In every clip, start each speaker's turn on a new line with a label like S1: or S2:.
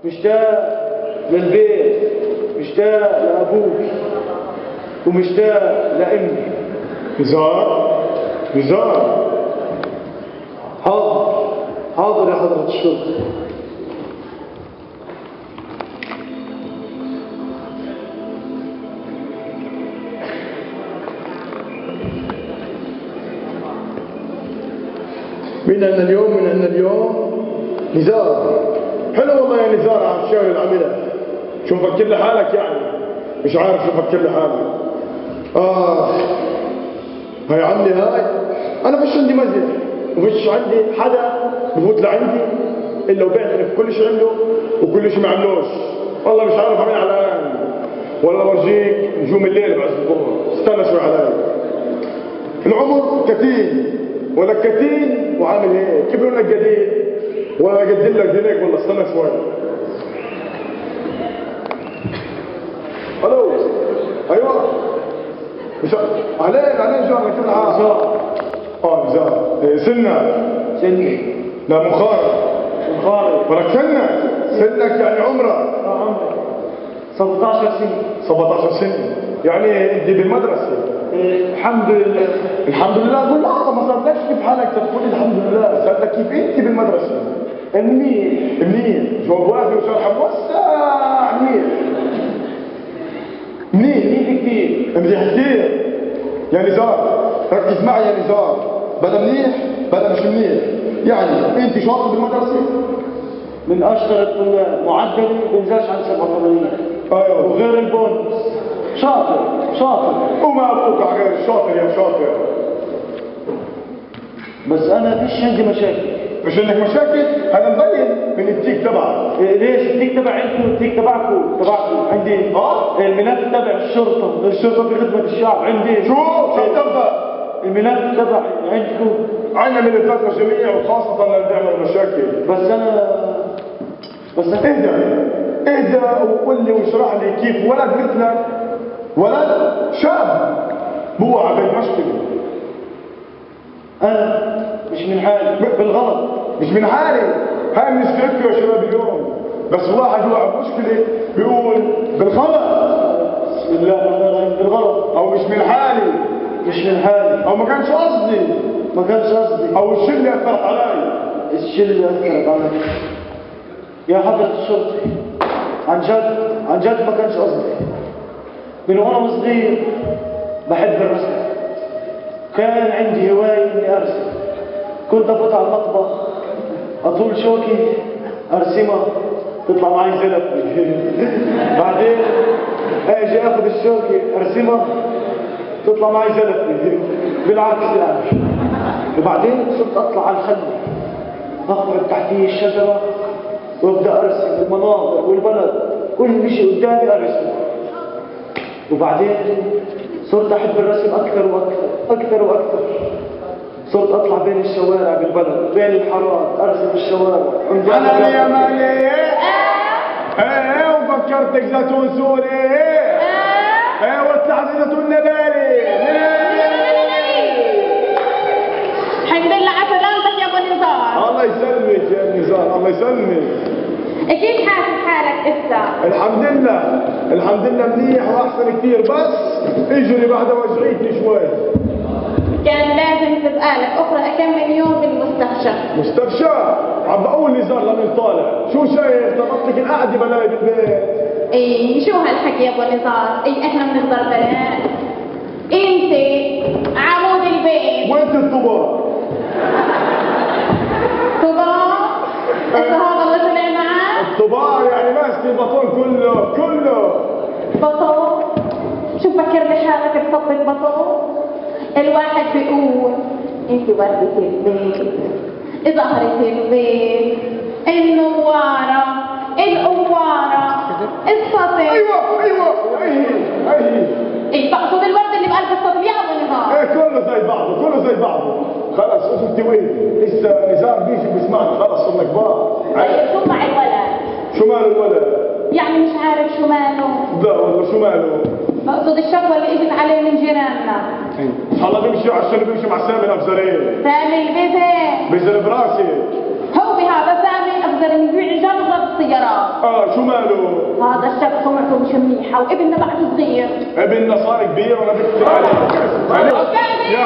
S1: مشتاق للبيت، مشتاق لأبوك، ومشتاق لأمي.
S2: نزار نزار،
S1: حاضر حاضر يا حضرة الشرطة.
S2: من عندنا اليوم، من عندنا اليوم نزار. حلو والله يا نزار على الشغل اللي عملها. شو مفكر لحالك يعني؟ مش عارف شو مفكر لحالك. هاي عمي هاي، انا فيش عندي مزح وفيش عندي حدا بفوت لعندي الا وبيعترف كل شيء عنده وكل شيء ما عملوش. والله مش عارف اعمل علان ولا اورجيك نجوم الليل بعد الظهر. استنى شوي علي. العمر كتير ولا كتين وعامل هيك كيف لك جديد ولا اقدم لك هيك. والله استنى شوي. الو ايوه مش عليك جار لك
S1: نزار.
S2: نزار.
S1: سني.
S2: لا مخارج. ولك سنك يعني عمرك.
S1: عمري 17 سنة.
S2: 17 سنة يعني انت بالمدرسة.
S1: الحمد لله.
S2: الحمد لله. قول لا ما صارتكش كيف حالك تقول الحمد لله. سألتك كيف انت بالمدرسة. منيح جواب وافي وشرح موسع. منيح كثير يا نزار. ركز معي يا نزار، بلا منيح بلا مش منيح. يعني انت شاطر بالمدرسة؟
S1: من اشطر الطلاب، معدلي بنزلش عن 87.
S2: ايوه
S1: وغير البونس شاطر
S2: وما ابوك على غير الشاطر يا شاطر.
S1: بس انا فيش عندي مشاكل.
S2: مش عندك مشاكل؟ هذا مبين من التيك تبعك.
S1: ليش التيك تبع عندكم والتيك تبعكم عندي؟ الملف تبع الشرطة في خدمة الشعب عندي.
S2: شو تبع؟
S1: الملف تبع عندكم.
S2: عندنا ملفات جميع وخاصة اللي بيعمل مشاكل.
S1: بس انا
S2: اهدى وقول لي واشرح لي كيف ولد مثلك، ولد شاب بوقع بالمشكلة.
S1: انا مش من حالي بالغلط.
S2: مش من حالي. هاي مشكلتكم يا شباب اليوم. بس واحد وقع بمشكلة بيقول بالغلط.
S1: بسم الله الرحمن الرحيم. بالغلط
S2: او مش من حالي.
S1: او
S2: ما كانش قصدي. او الشلة اثرت علي.
S1: يا حضرة الشرطة، عن جد ما كانش قصدي. من وانا صغير بحب الرسم. كان عندي هواية اني ارسم. كنت افوت على المطبخ اطول شوكي ارسمها تطلع معي زلط. بعدين اجي اخذ الشوكي ارسمها تطلع معي زلط. بالعكس يعني. وبعدين صرت اطلع على الخل اخرج تحتيه الشجرة وابدا ارسم المناظر والبلد، كل شيء قدامي ارسمه. وبعدين صرت احب الرسم اكثر واكثر. صرت اطلع بين الشوارع بالبلد، بين الحارات ارسم الشوارع.
S2: انا يا مالي وفكرتك زيتون سوري. واطلع زيتون نبالي.
S3: الحمد لله على سلامتك يا ابو نزار.
S2: الله يسلمك يا نزار، الله يسلمك.
S3: كيف حاسس حالك اسا؟
S2: الحمد لله منيح واحسن كثير. بس اجري بعد وجعيتني شوي.
S3: كان لازم تبقالك اخرى كم من يوم بالمستشفى.
S2: عم بقول نزار لمن طالع. شو شايف طلبتك القعده بلاقي بالبيت.
S3: اي شو هالحكي يا ابو نزار؟ احنا بنحضر بنات. انت عمود البيت
S2: وانت الطباع.
S3: هذا اللي طلع معك؟
S2: الطباع يعني ماسك البطون كله.
S3: بطون؟ شو فكر بحالك تصبت بطون؟ الواحد بيقول انت وردة البيت، زهرة البيت، النوارة، القوارة، السطل.
S2: ايوه
S3: ايه تقصد الورد اللي بقلب السطل يا ابو نزار؟
S2: كله زي بعضه. خلص قلت وين؟ لسه نزار بيجي بيسمعنا. خلص صرنا كبار.
S3: طيب شو مع الولد؟
S2: شو مال الولد؟
S3: يعني مش عارف شو ماله؟
S2: لا والله شو ماله؟
S3: بقصد الشكوى اللي اجت عليه من جيراننا.
S2: هلا بيمشي عشان بيمشي مع سامي الافزرين.
S3: سامي البزر
S2: بزر براسي.
S3: هو بهذا سامي الافزر اللي بيبيع جرب السيارات.
S2: شو ماله؟
S3: هذا الشاب سمعته مش منيحة وابننا بعد صغير.
S2: ابننا صار كبير وانا بكتب عليه. يا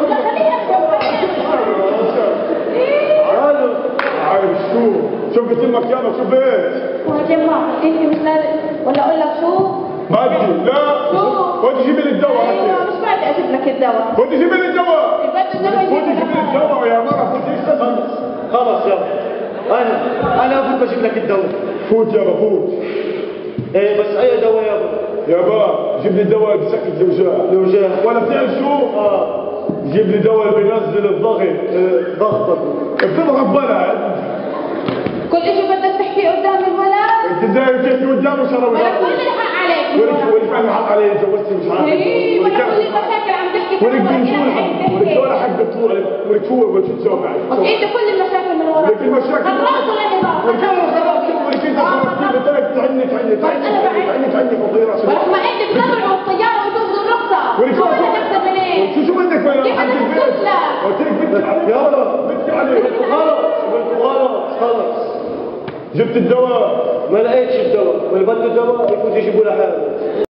S2: عيب شو قلت لك يابا شو بيت؟
S3: وجماعة انت مش لازم ولا اقول لك شو؟
S2: بدي لا
S3: شو؟
S2: ودي جيب لي الدواء.
S3: ايوه مش بدي اجيب لك الدواء.
S2: ودي جيب لي الدواء.
S3: بدي الدواء
S2: ودي جيب لي الدواء يا مرة ودي اشتغل.
S1: خلص يابا انا ابوك بجيب لك الدواء.
S2: فوت يابا فوت.
S1: ايه بس اي دواء
S2: يابا جيب لي الدواء بسكت الوجاع. ولا بتعرف شو؟ جيب لي دواء بينزل الضغط.
S1: ضغطك
S2: بتضغط بلد.
S3: كل شيء بدك تحكيه قدام الولد؟
S2: انت ازاي بتحكي قدامه شرب؟
S3: ولا كل الحق عليك.
S2: ولك انا حق علي جوزتي مش عارف.
S3: ايه ولا كل المشاكل عم تحكي
S2: ولك بنقول حق ولك ولا حق بتطول ولك هو وش تسوي معي.
S3: انت كل المشاكل من وراك.
S2: ولك المشاكل
S3: خلاص ولا نظام.
S2: ولك انا خلاص ولك انت قلت لك تعني فضيرة.
S3: ولما انت بتطلعوا الطيارة وتاخذوا الرخصة.
S2: ولك
S3: شو بدك اكثر من ايه؟
S2: شو بدك وين؟
S3: كيف بدك تطلع؟
S2: قلت لك بدي عليك.
S1: يلا
S2: بدي عليك.
S1: غلط خلص.
S2: جبت الدواء.
S1: ما لقيتش الدواء واللي بده الدواء يفوت يجيبوا له حاله.